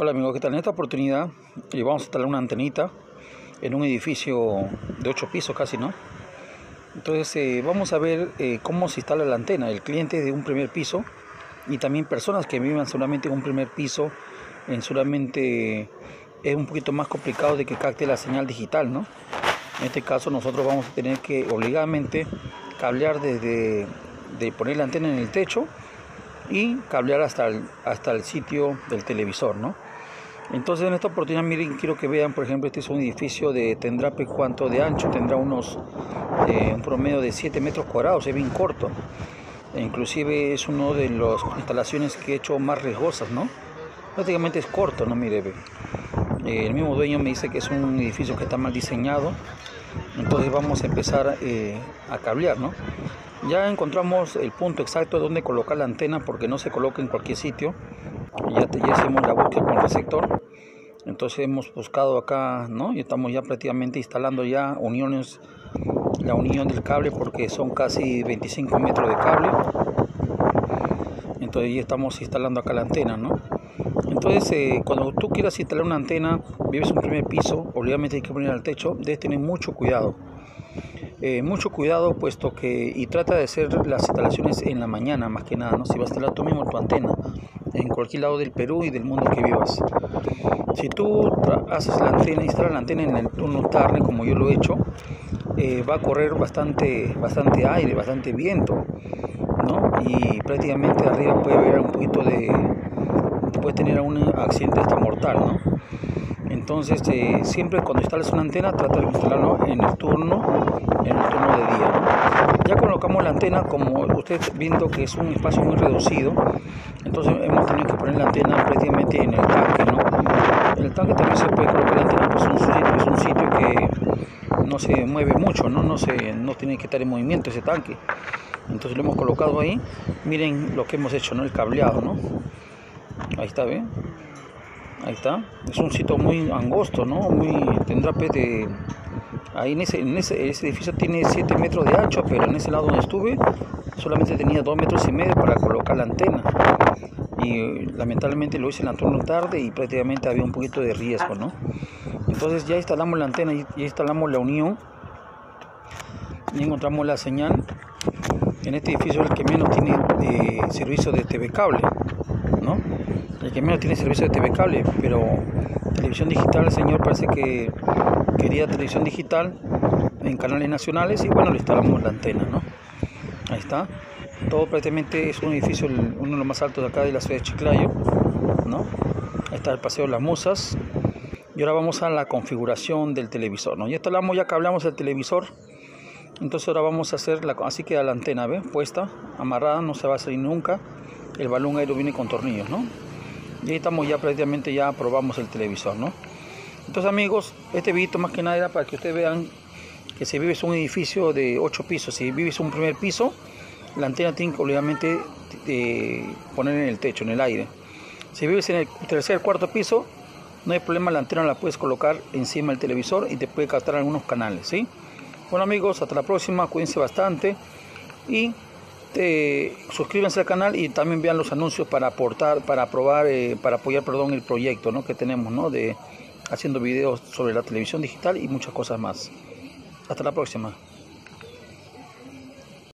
Hola amigos, ¿qué tal? En esta oportunidad vamos a instalar una antenita en un edificio de 8 pisos casi, ¿no? Entonces vamos a ver cómo se instala la antena. El cliente es de un primer piso y también personas que vivan solamente en un primer piso, solamente es un poquito más complicado de que capte la señal digital, ¿no? En este caso nosotros vamos a tener que obligadamente cablear desde poner la antena en el techo y cablear hasta el sitio del televisor, ¿no? Entonces en esta oportunidad, miren, quiero que vean, por ejemplo, este es un edificio tendrá cuánto de ancho, tendrá un promedio de 7 metros cuadrados, es bien corto. Inclusive es una de las instalaciones que he hecho más riesgosas, ¿no? Prácticamente es corto, ¿no? Mire, el mismo dueño me dice que es un edificio que está mal diseñado. Entonces vamos a empezar a cablear, ¿no? Ya encontramos el punto exacto donde colocar la antena, porque no se coloca en cualquier sitio. Ya hicimos la búsqueda con el receptor. Entonces hemos buscado acá, ¿no? Y estamos ya prácticamente instalando ya la unión del cable, porque son casi 25 metros de cable. Entonces ya estamos instalando acá la antena, ¿no? Entonces cuando tú quieras instalar una antena, vives un primer piso, obviamente hay que poner al techo, debes tener mucho cuidado. Mucho cuidado, puesto que, y trata de hacer las instalaciones en la mañana más que nada, ¿no? Si vas a instalar tú mismo tu antena en cualquier lado del Perú y del mundo que vivas, si tú haces la antena, instalas la antena en el turno tarde, como yo lo he hecho, va a correr bastante aire, bastante viento, ¿no? Y prácticamente arriba puede haber un poquito puede tener un accidente hasta mortal, ¿no? Entonces siempre cuando instales una antena, trata de instalarlo en el turno de día, ¿no? Ya colocamos la antena, como ustedes viendo que es un espacio muy reducido, entonces hemos tenido que poner la antena prácticamente en el tanque, ¿no? En el tanque también se puede colocar la antena, pues es un sitio que no se mueve mucho, ¿no? No tiene que estar en movimiento ese tanque. Entonces lo hemos colocado ahí. Miren lo que hemos hecho, ¿no? El cableado, ¿no? Ahí está, ¿ven? Ahí está. Es un sitio muy angosto, ¿no? Tendrá ahí ese edificio tiene 7 metros de ancho, pero en ese lado donde estuve solamente tenía 2,5 metros para colocar la antena. Y lamentablemente lo hice en la turno tarde y prácticamente había un poquito de riesgo, ¿no? Entonces ya instalamos la antena, ya instalamos la unión y encontramos la señal. En este edificio el que menos tiene servicio de TV cable, ¿no? El que menos tiene servicio de TV cable, pero televisión digital, el señor parece que quería televisión digital en canales nacionales y bueno, le instalamos la antena, ¿no? Ahí está. Todo prácticamente es un edificio, uno de los más altos de acá de la ciudad de Chiclayo, ¿no? Ahí está el Paseo de las Musas. Y ahora vamos a la configuración del televisor, ¿no? Ya instalamos, ya cableamos el televisor. Entonces ahora vamos a hacer así queda la antena, ¿ves? Puesta, amarrada, no se va a salir nunca. El balón aéreo viene con tornillos, ¿no? Y ahí estamos ya prácticamente, ya probamos el televisor, ¿no? Entonces amigos, este video más que nada era para que ustedes vean que si vives en un edificio de 8 pisos, si vives en un primer piso, la antena tiene que obviamente poner en el techo, en el aire. Si vives en el tercer, cuarto piso, no hay problema, la antena la puedes colocar encima del televisor y te puede captar algunos canales, ¿sí? Bueno amigos, hasta la próxima, cuídense bastante y suscríbanse al canal y también vean los anuncios para apoyar, el proyecto, ¿no? Que tenemos, ¿no? Haciendo videos sobre la televisión digital y muchas cosas más. Hasta la próxima.